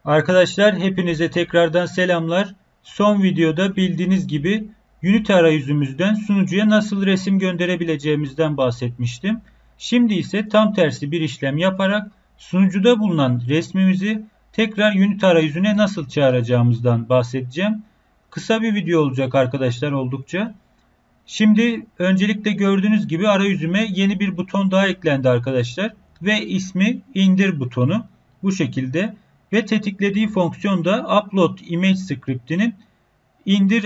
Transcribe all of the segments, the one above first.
Arkadaşlar hepinize tekrardan selamlar. Son videoda bildiğiniz gibi Unity arayüzümüzden sunucuya nasıl resim gönderebileceğimizden bahsetmiştim. Şimdi ise tam tersi bir işlem yaparak sunucuda bulunan resmimizi tekrar Unity arayüzüne nasıl çağıracağımızdan bahsedeceğim. Kısa bir video olacak arkadaşlar oldukça. Şimdi öncelikle gördüğünüz gibi arayüzüme yeni bir buton daha eklendi arkadaşlar. Ve ismi indir butonu. Bu şekilde. Ve tetiklediği fonksiyon da upload image script'inin indir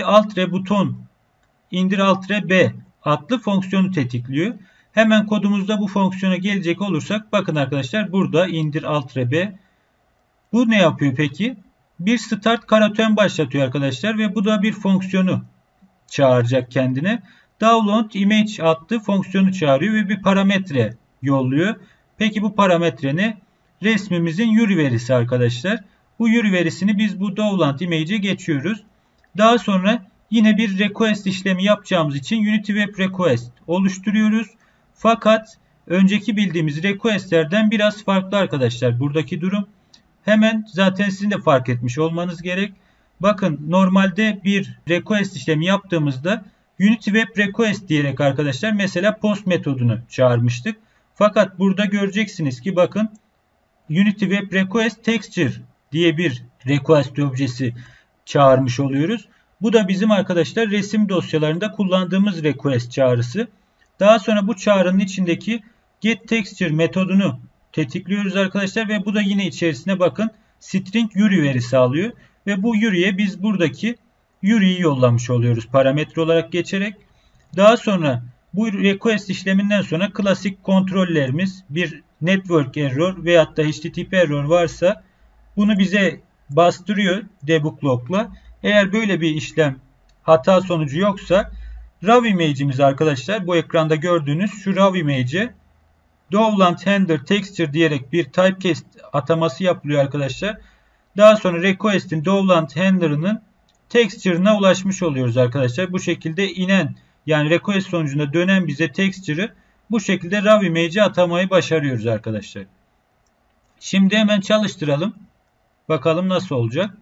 alt B adlı fonksiyonu tetikliyor. Hemen kodumuzda bu fonksiyona gelecek olursak bakın arkadaşlar burada indir alt B. Bu ne yapıyor peki? Bir start karakteri başlatıyor arkadaşlar ve bu da bir fonksiyonu çağıracak kendine. Download image adlı fonksiyonu çağırıyor ve bir parametre yolluyor. Peki bu parametre ne? Resmimizin URI verisi arkadaşlar. Bu URI verisini biz bu download image'e geçiyoruz. Daha sonra yine bir request işlemi yapacağımız için Unity Web Request oluşturuyoruz. Fakat önceki bildiğimiz requestlerden biraz farklı arkadaşlar buradaki durum. Hemen zaten sizin de fark etmiş olmanız gerek. Bakın normalde bir request işlemi yaptığımızda Unity Web Request diyerek arkadaşlar mesela post metodunu çağırmıştık. Fakat burada göreceksiniz ki bakın Unity Web Request Texture diye bir request objesi çağırmış oluyoruz. Bu da bizim arkadaşlar resim dosyalarında kullandığımız request çağrısı. Daha sonra bu çağrının içindeki getTexture metodunu tetikliyoruz arkadaşlar ve bu da yine içerisine bakın string URI verisi alıyor. Ve bu URI'ye biz buradaki URI'yi yollamış oluyoruz parametre olarak geçerek. Daha sonra bu request işleminden sonra klasik kontrollerimiz bir network error veyahut da HTTP error varsa bunu bize bastırıyor debug log'la. Eğer böyle bir işlem hata sonucu yoksa raw image'imiz arkadaşlar bu ekranda gördüğünüz şu raw image'e download handler texture diyerek bir typecast ataması yapılıyor arkadaşlar. Daha sonra request'in download handler'ının texture'ına ulaşmış oluyoruz arkadaşlar. Bu şekilde inen yani request sonucunda dönen bize texture'ı bu şekilde raw image'e atamayı başarıyoruz arkadaşlar. Şimdi hemen çalıştıralım. Bakalım nasıl olacak.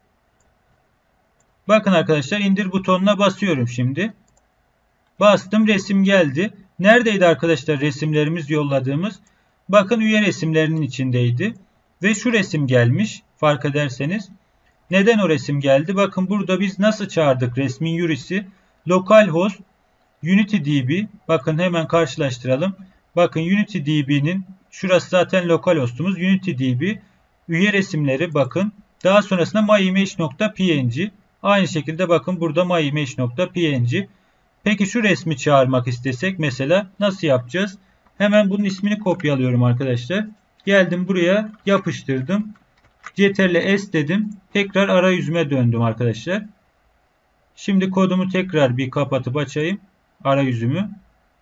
Bakın arkadaşlar indir butonuna basıyorum şimdi. Bastım resim geldi. Neredeydi arkadaşlar resimlerimiz yolladığımız? Bakın üye resimlerinin içindeydi. Ve şu resim gelmiş fark ederseniz. Neden o resim geldi? Bakın burada biz nasıl çağırdık resmin URI'si? Localhost UnityDB. Bakın hemen karşılaştıralım. Bakın UnityDB'nin şurası zaten localhost'umuz. UnityDB üye resimleri bakın. Daha sonrasında myimage.png. Aynı şekilde bakın burada myimage.png. Peki şu resmi çağırmak istesek mesela nasıl yapacağız? Hemen bunun ismini kopyalıyorum arkadaşlar. Geldim buraya yapıştırdım. Ctrl S dedim. Tekrar arayüzüme döndüm arkadaşlar. Şimdi kodumu tekrar bir kapatıp açayım. Arayüzümü.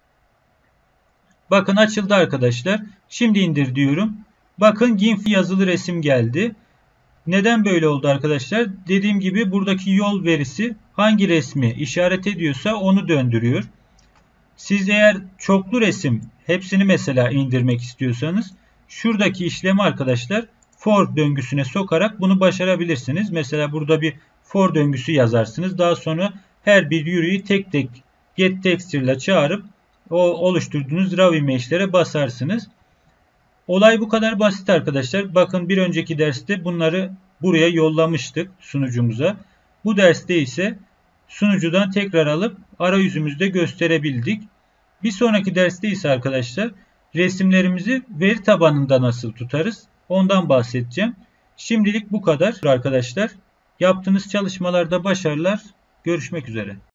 Bakın açıldı arkadaşlar. Şimdi indir diyorum. Bakın GIMP yazılı resim geldi. Neden böyle oldu arkadaşlar? Dediğim gibi buradaki yol verisi hangi resmi işaret ediyorsa onu döndürüyor. Siz eğer çoklu resim hepsini mesela indirmek istiyorsanız şuradaki işlemi arkadaşlar for döngüsüne sokarak bunu başarabilirsiniz. Mesela burada bir for döngüsü yazarsınız. Daha sonra her bir URI'yi tek tek getTexture ile çağırıp o oluşturduğunuz raw image'lere basarsınız. Olay bu kadar basit arkadaşlar. Bakın bir önceki derste bunları buraya yollamıştık sunucumuza. Bu derste ise sunucudan tekrar alıp arayüzümüzde gösterebildik. Bir sonraki derste ise arkadaşlar resimlerimizi veri tabanında nasıl tutarız ondan bahsedeceğim. Şimdilik bu kadar arkadaşlar. Yaptığınız çalışmalarda başarılar. Görüşmek üzere.